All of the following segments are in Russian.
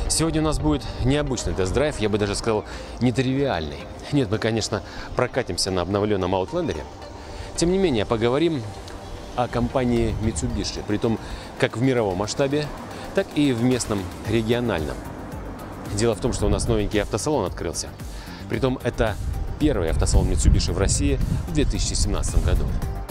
Сегодня у нас будет необычный тест-драйв, я бы даже сказал, нетривиальный. Нет, мы, конечно, прокатимся на обновленном Outlander'е. Тем не менее, поговорим о компании Mitsubishi, притом как в мировом масштабе, так и в местном региональном. Дело в том, что у нас новенький автосалон открылся. Притом это первый автосалон Mitsubishi в России в 2017 году.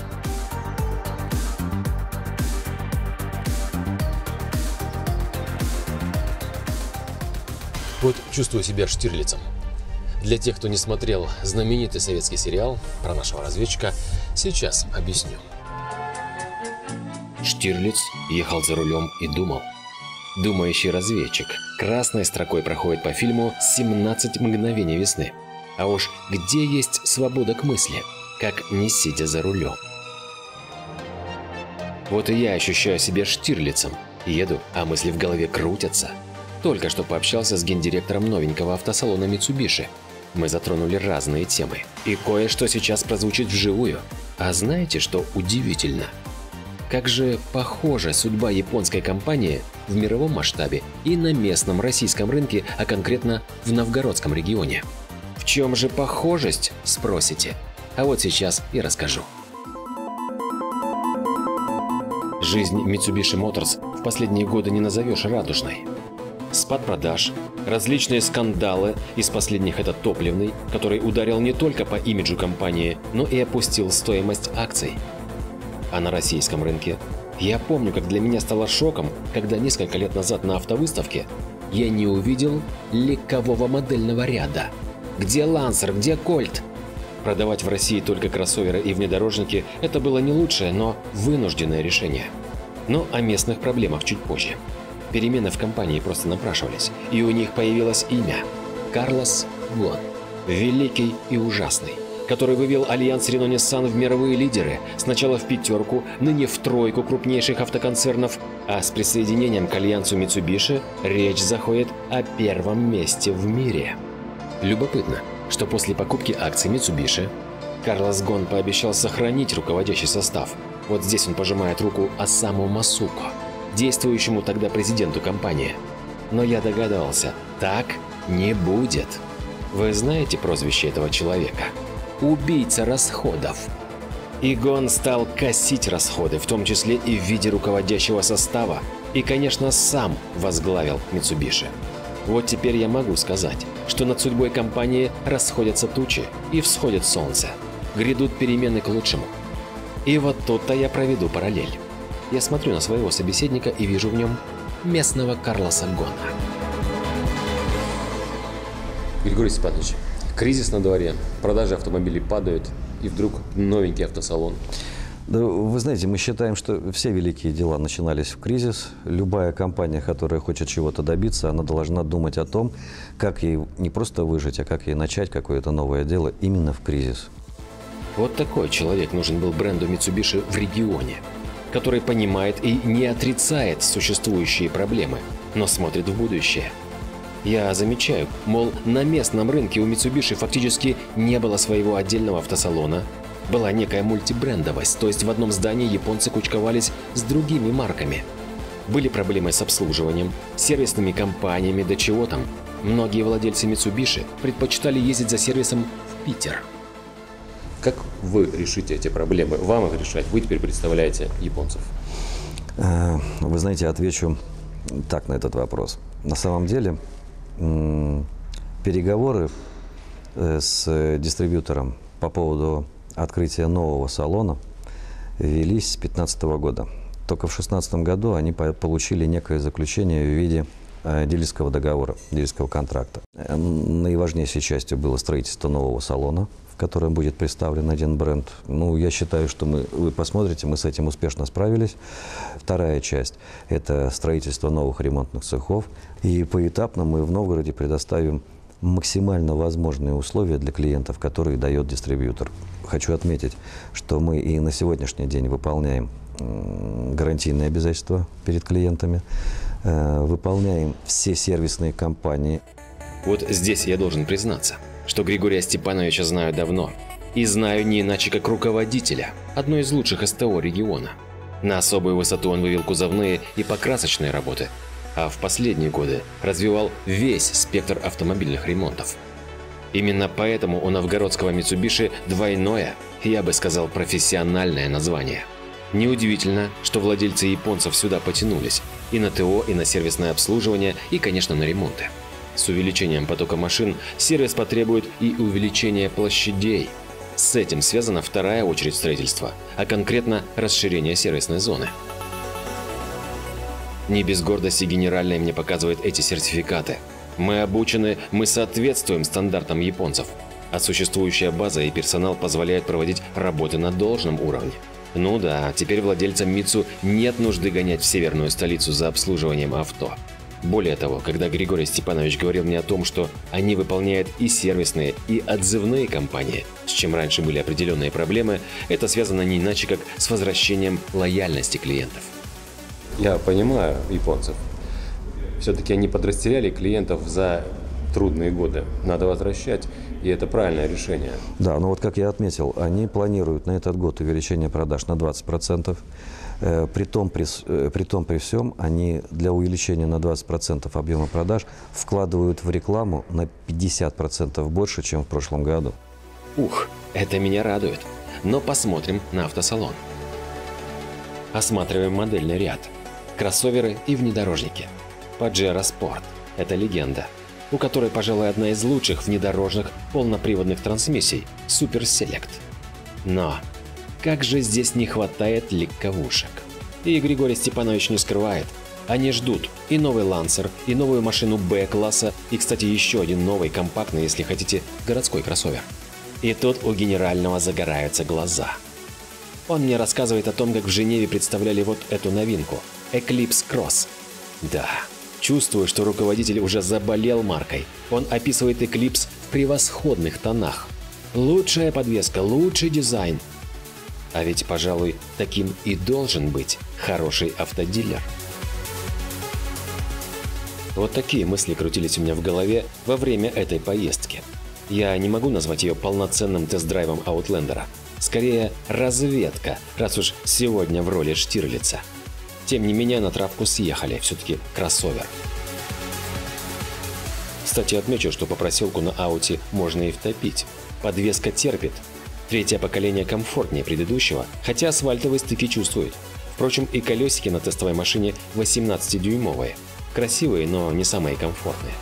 Вот чувствую себя Штирлицем. Для тех, кто не смотрел знаменитый советский сериал про нашего разведчика, сейчас объясню. Штирлиц ехал за рулем и думал. Думающий разведчик красной строкой проходит по фильму «17 мгновений весны». А уж где есть свобода к мысли, как не сидя за рулем? Вот и я ощущаю себя Штирлицем. Еду, а мысли в голове крутятся. Только что пообщался с гендиректором новенького автосалона Mitsubishi. Мы затронули разные темы. И кое-что сейчас прозвучит вживую. А знаете, что удивительно? Как же похожа судьба японской компании в мировом масштабе и на местном российском рынке, а конкретно в Новгородском регионе. В чем же похожесть, спросите? А вот сейчас и расскажу. Жизнь Mitsubishi Motors в последние годы не назовешь радужной. Спад продаж, различные скандалы, из последних это топливный, который ударил не только по имиджу компании, но и опустил стоимость акций. А на российском рынке я помню, как для меня стало шоком, когда несколько лет назад на автовыставке я не увидел легкового модельного ряда. Где Lancer, где Colt? Продавать в России только кроссоверы и внедорожники – это было не лучшее, но вынужденное решение. Но о местных проблемах чуть позже. Перемены в компании просто напрашивались, и у них появилось имя – Карлос Гон. Великий и ужасный, который вывел альянс Renault-Nissan в мировые лидеры, сначала в пятерку, ныне в тройку крупнейших автоконцернов, а с присоединением к альянсу Mitsubishi речь заходит о первом месте в мире. Любопытно, что после покупки акций Mitsubishi Карлос Гон пообещал сохранить руководящий состав. Вот здесь он пожимает руку Осаму Масуко, действующему тогда президенту компании. Но я догадывался, так не будет. Вы знаете прозвище этого человека? Убийца расходов. И Гон стал косить расходы, в том числе и в виде руководящего состава, и, конечно, сам возглавил Mitsubishi. Вот теперь я могу сказать, что над судьбой компании расходятся тучи и всходит солнце. Грядут перемены к лучшему. И вот тут-то я проведу параллель. Я смотрю на своего собеседника и вижу в нем местного Карлоса Гона. Григорий Степанович, кризис на дворе, продажи автомобилей падают, и вдруг новенький автосалон. Да, вы знаете, мы считаем, что все великие дела начинались в кризис. Любая компания, которая хочет чего-то добиться, она должна думать о том, как ей не просто выжить, а как ей начать какое-то новое дело именно в кризис. Вот такой человек нужен был бренду Mitsubishi в регионе, который понимает и не отрицает существующие проблемы, но смотрит в будущее. Я замечаю, мол, на местном рынке у Mitsubishi фактически не было своего отдельного автосалона, была некая мультибрендовость, то есть в одном здании японцы кучковались с другими марками. Были проблемы с обслуживанием, сервисными компаниями, да чего там. Многие владельцы Mitsubishi предпочитали ездить за сервисом в Питер. Как вы решите эти проблемы? Вам их решать? Вы теперь представляете японцев. Вы знаете, отвечу так на этот вопрос. На самом деле, переговоры с дистрибьютором по поводу открытия нового салона велись с 2015 года. Только в 2016 году они получили некое заключение в виде дилерского договора, дилерского контракта. Наиважнейшей частью было строительство нового салона, в котором будет представлен один бренд. Ну, я считаю, что вы посмотрите, мы с этим успешно справились. Вторая часть – это строительство новых ремонтных цехов. И поэтапно мы в Новгороде предоставим максимально возможные условия для клиентов, которые дает дистрибьютор. Хочу отметить, что мы и на сегодняшний день выполняем гарантийные обязательства перед клиентами, выполняем все сервисные кампании. Вот здесь я должен признаться, что Григория Степановича знаю давно. И знаю не иначе, как руководителя одной из лучших СТО региона. На особую высоту он вывел кузовные и покрасочные работы. а в последние годы развивал весь спектр автомобильных ремонтов. Именно поэтому у новгородского Mitsubishi двойное, я бы сказал, профессиональное название. Неудивительно, что владельцы японцев сюда потянулись и на ТО, и на сервисное обслуживание, и, конечно, на ремонты. С увеличением потока машин сервис потребует и увеличения площадей. С этим связана вторая очередь строительства, а конкретно расширение сервисной зоны. Не без гордости генеральная мне показывает эти сертификаты. Мы обучены, мы соответствуем стандартам японцев, а существующая база и персонал позволяют проводить работы на должном уровне. Ну да, теперь владельцам Митсу нет нужды гонять в северную столицу за обслуживанием авто. Более того, когда Григорий Степанович говорил мне о том, что они выполняют и сервисные, и отзывные компании, с чем раньше были определенные проблемы, это связано не иначе, как с возвращением лояльности клиентов. Я понимаю японцев. Все-таки они подрастеряли клиентов за трудные годы. Надо возвращать, и это правильное решение. Да, но вот как я отметил, они планируют на этот год увеличение продаж на 20%. При том при всем, они для увеличения на 20% объема продаж вкладывают в рекламу на 50% больше, чем в прошлом году. Ух, это меня радует. Но посмотрим на автосалон. Осматриваем модельный ряд. Кроссоверы и внедорожники. Pajero Sport – это легенда, у которой, пожалуй, одна из лучших внедорожных полноприводных трансмиссий – Super Select. Но как же здесь не хватает легковушек. И Григорий Степанович не скрывает. Они ждут и новый Lancer, и новую машину Б-класса, и, кстати, еще один новый компактный, если хотите, городской кроссовер. И тут у генерального загораются глаза. Он мне рассказывает о том, как в Женеве представляли вот эту новинку – Eclipse Cross. Да, чувствую, что руководитель уже заболел маркой. Он описывает Eclipse в превосходных тонах. Лучшая подвеска, лучший дизайн. А ведь, пожалуй, таким и должен быть хороший автодилер. Вот такие мысли крутились у меня в голове во время этой поездки. Я не могу назвать ее полноценным тест-драйвом Аутлендера. Скорее, разведка, раз уж сегодня в роли Штирлица. Тем не менее, на травку съехали, все-таки кроссовер. Кстати, отмечу, что по проселку на Ауте можно и втопить. Подвеска терпит. Третье поколение комфортнее предыдущего, хотя асфальтовые стыки чувствует. Впрочем, и колесики на тестовой машине 18-дюймовые. Красивые, но не самые комфортные.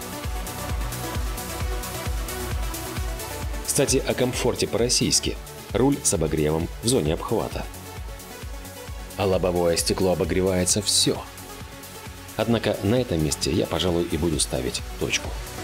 Кстати, о комфорте по-российски. Руль с обогревом в зоне обхвата. А лобовое стекло обогревается все. Однако на этом месте я, пожалуй, и буду ставить точку.